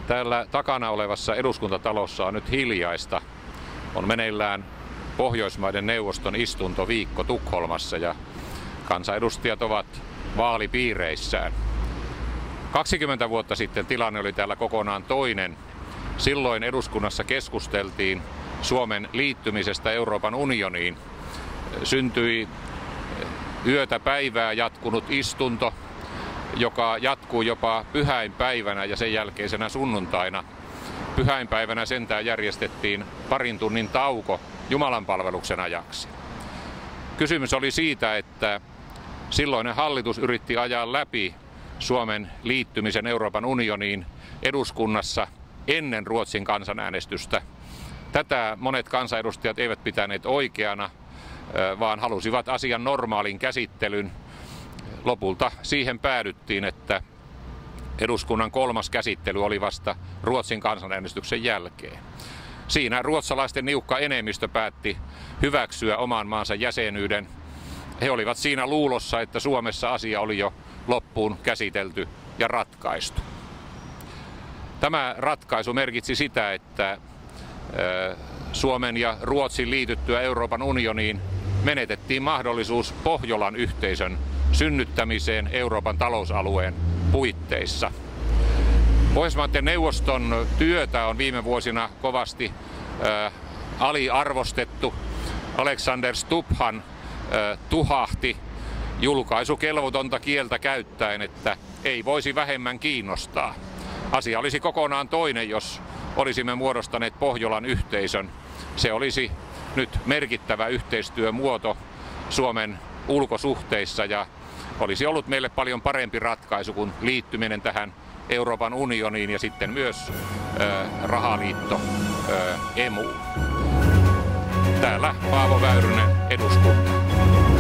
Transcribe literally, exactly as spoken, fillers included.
Täällä takana olevassa eduskuntatalossa on nyt hiljaista. On meneillään Pohjoismaiden neuvoston istuntoviikko Tukholmassa ja kansanedustajat ovat vaalipiireissään. kaksikymmentä vuotta sitten tilanne oli täällä kokonaan toinen. Silloin eduskunnassa keskusteltiin Suomen liittymisestä Euroopan unioniin. Syntyi yötä päivää jatkunut istunto, joka jatkuu jopa pyhäinpäivänä ja sen jälkeisenä sunnuntaina. Pyhäinpäivänä sentään järjestettiin parin tunnin tauko jumalanpalveluksen ajaksi. Kysymys oli siitä, että silloinen hallitus yritti ajaa läpi Suomen liittymisen Euroopan unioniin eduskunnassa ennen Ruotsin kansanäänestystä. Tätä monet kansanedustajat eivät pitäneet oikeana, vaan halusivat asian normaalin käsittelyn. Lopulta siihen päädyttiin, että eduskunnan kolmas käsittely oli vasta Ruotsin kansanäänestyksen jälkeen. Siinä ruotsalaisten niukka enemmistö päätti hyväksyä oman maansa jäsenyyden. He olivat siinä luulossa, että Suomessa asia oli jo loppuun käsitelty ja ratkaistu. Tämä ratkaisu merkitsi sitä, että Suomen ja Ruotsin liityttyä Euroopan unioniin menetettiin mahdollisuus Pohjolan yhteisön synnyttämiseen Euroopan talousalueen puitteissa. Pohjoismaiden neuvoston työtä on viime vuosina kovasti äh, aliarvostettu. Alexander Stubbhan äh, tuhahti julkaisukelvotonta kieltä käyttäen, että ei voisi vähemmän kiinnostaa. Asia olisi kokonaan toinen, jos olisimme muodostaneet Pohjolan yhteisön. Se olisi nyt merkittävä yhteistyömuoto Suomen ulkosuhteissa ja olisi ollut meille paljon parempi ratkaisu kuin liittyminen tähän Euroopan unioniin ja sitten myös äh, rahaliitto äh, emuun. Täällä Paavo Väyrynen, eduskunta.